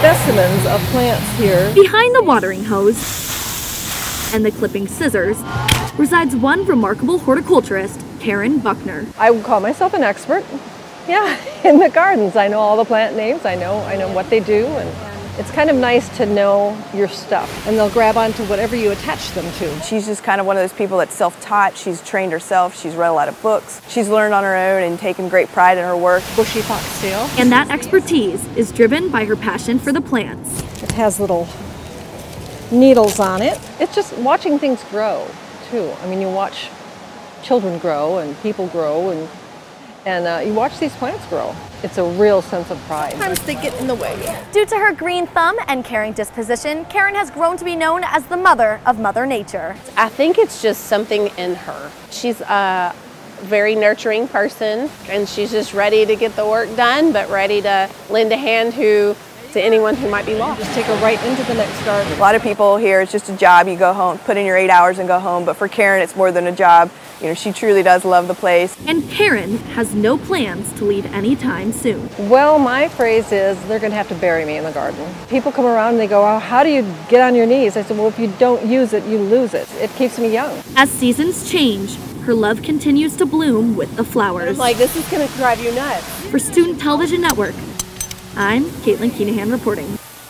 specimens of plants here. Behind the watering hose and the clipping scissors resides one remarkable horticulturist, Karen Buckner. I would call myself an expert. Yeah, in the gardens. I know all the plant names. I know what they do, and it's kind of nice to know your stuff. And they'll grab onto whatever you attach them to. She's just kind of one of those people that's self-taught. She's trained herself. She's read a lot of books. She's learned on her own and taken great pride in her work. Bushy foxtail. And that expertise is driven by her passion for the plants. It has little needles on it. It's just watching things grow, too. I mean, you watch children grow and people grow, and you watch these plants grow. It's a real sense of pride. Sometimes they get in the way. Due to her green thumb and caring disposition, Karen has grown to be known as the mother of Mother Nature. I think it's just something in her. She's a very nurturing person, and she's just ready to get the work done, but ready to lend a hand to anyone who might be lost. Just take her right into the next garden. A lot of people here, it's just a job. You go home, put in your 8 hours and go home. But for Karen, it's more than a job. You know, she truly does love the place. And Karen has no plans to leave anytime soon. Well, my phrase is they're going to have to bury me in the garden. People come around and they go, oh, how do you get on your knees? I said, well, if you don't use it, you lose it. It keeps me young. As seasons change, her love continues to bloom with the flowers. I'm like, this is going to drive you nuts. For Student Television Network, I'm Caitlin Keenahan reporting.